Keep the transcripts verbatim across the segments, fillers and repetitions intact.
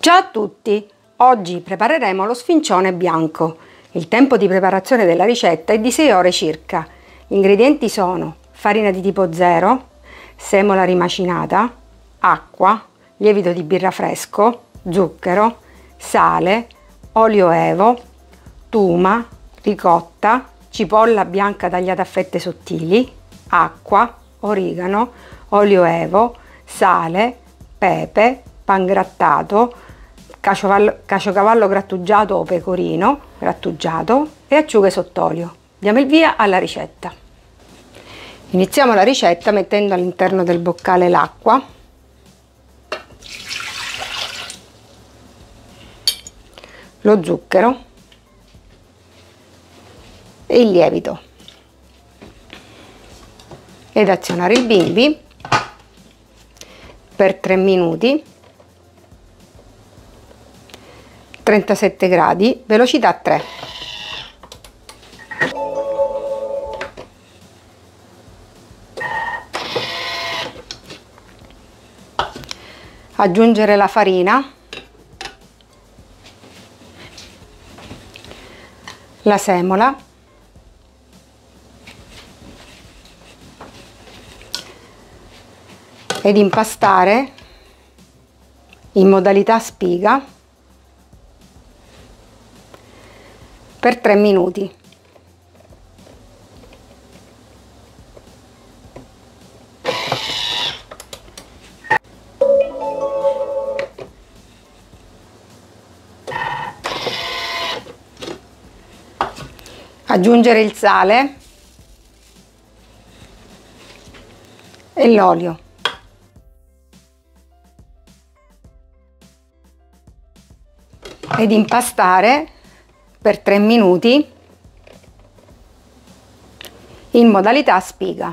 Ciao a tutti! Oggi prepareremo lo sfincione bianco. Il tempo di preparazione della ricetta è di sei ore circa. Gli ingredienti sono farina di tipo zero, semola rimacinata, acqua, lievito di birra fresco, zucchero, sale, olio evo, tuma, ricotta, cipolla bianca tagliata a fette sottili, acqua, origano, olio evo, sale, pepe, pangrattato, caciocavallo, caciocavallo grattugiato o pecorino grattugiato e acciughe sott'olio. Diamo il via alla ricetta. Iniziamo la ricetta mettendo all'interno del boccale l'acqua, lo zucchero e il lievito ed azionare il bimbi per tre minuti, trentasette gradi, velocità tre. Aggiungere la farina, la semola, ed impastare in modalità spiga per tre minuti. Aggiungere il sale e l'olio. Ed impastare per tre minuti in modalità spiga.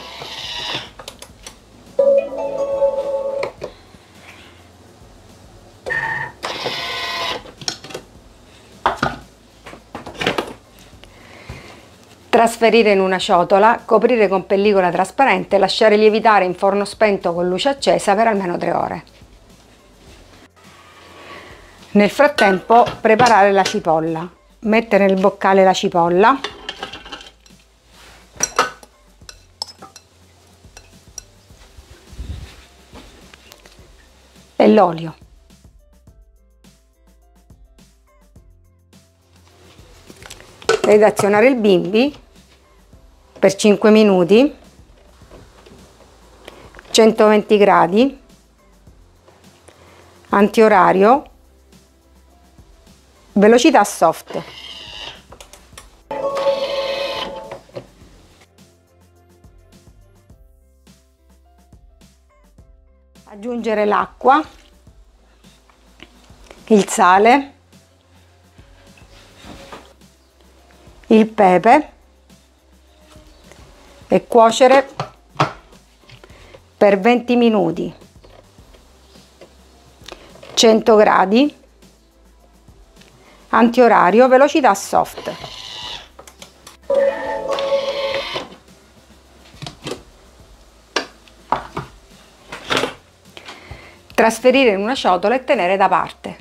Trasferire in una ciotola, coprire con pellicola trasparente e lasciare lievitare in forno spento con luce accesa per almeno tre ore. Nel frattempo preparare la cipolla. Mettere nel boccale la cipolla, e l'olio. Ed azionare il bimbi per cinque minuti, centoventi gradi, antiorario, velocità soft. Aggiungere l'acqua, il sale, il pepe e cuocere per venti minuti, cento gradi, antiorario, velocità soft. Trasferire in una ciotola e tenere da parte.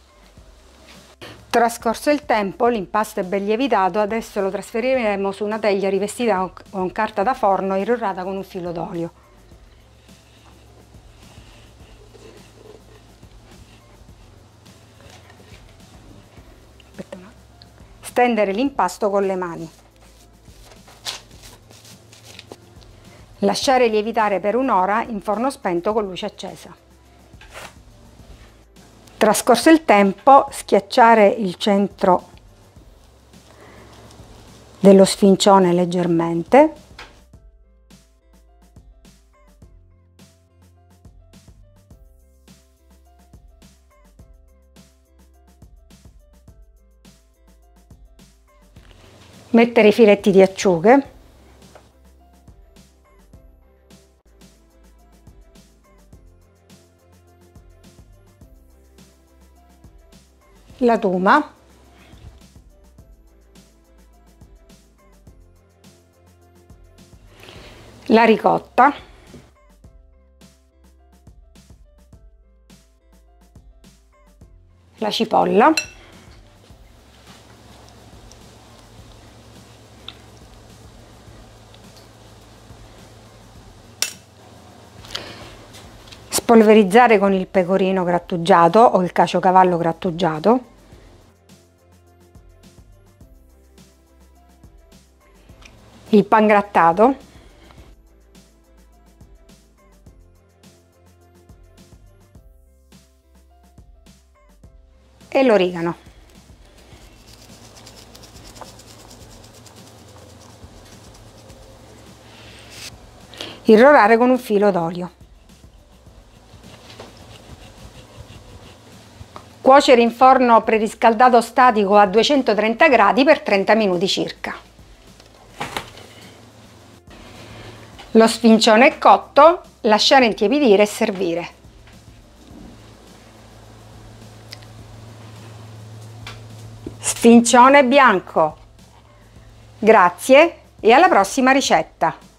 Trascorso il tempo, l'impasto è ben lievitato, adesso lo trasferiremo su una teglia rivestita con carta da forno e irrorata con un filo d'olio. Stendere l'impasto con le mani. Lasciare lievitare per un'ora in forno spento con luce accesa. Trascorso il tempo, schiacciare il centro dello sfincione leggermente. Mettere i filetti di acciughe. La tuma, la ricotta, la cipolla, spolverizzare con il pecorino grattugiato o il caciocavallo grattugiato, il pangrattato, e l'origano. Irrorare con un filo d'olio. Cuocere in forno preriscaldato statico a duecentotrenta gradi per trenta minuti circa. Lo sfincione è cotto, lasciare intiepidire e servire. Sfincione bianco. Grazie e alla prossima ricetta!